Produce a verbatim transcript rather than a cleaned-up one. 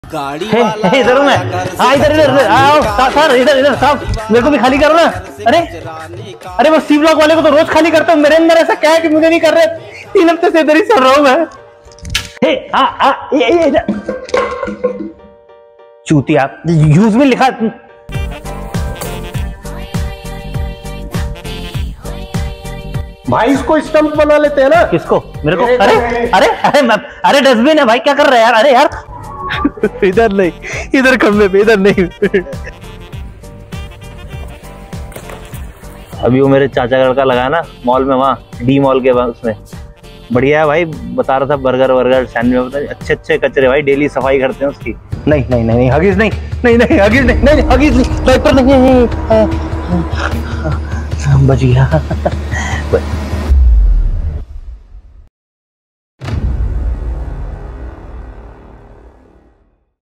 गाड़ी इधर हूँ मैं। हाँ इधर इधर आओ सर, इधर इधर साहब, मेरे को भी खाली करो ना। अरे अरे वो सी ब्लॉक वाले को तो रोज खाली करता हूँ, मेरे अंदर ऐसा क्या है कि मुझे नहीं कर रहे? तीन हफ्ते से इधर ही चल रहा हूँ मैं। हे आ आ ये ये चूतिया, यूज में लिखा। भाई इसको स्टंप बना लेते हैं ना। किसको? मेरे को? अरे अरे अरे अरे डस्टबिन है भाई, क्या कर रहा है यार? अरे यार इधर नहीं, इधर खंबे पे, इधर नहीं। अभी वो मेरे चाचा का लड़का लगा ना मॉल में, वहाँ डी मॉल के उसमें, बढ़िया है भाई। बता रहा था बर्गर वर्गर सैंडविच, अच्छे अच्छे कचरे भाई, डेली सफाई करते हैं उसकी। नहीं नहीं नहीं हगीज नहीं, नहीं नहीं हगीज नहीं, नहीं हगीज नहीं, डायपर नहीं, बच गया।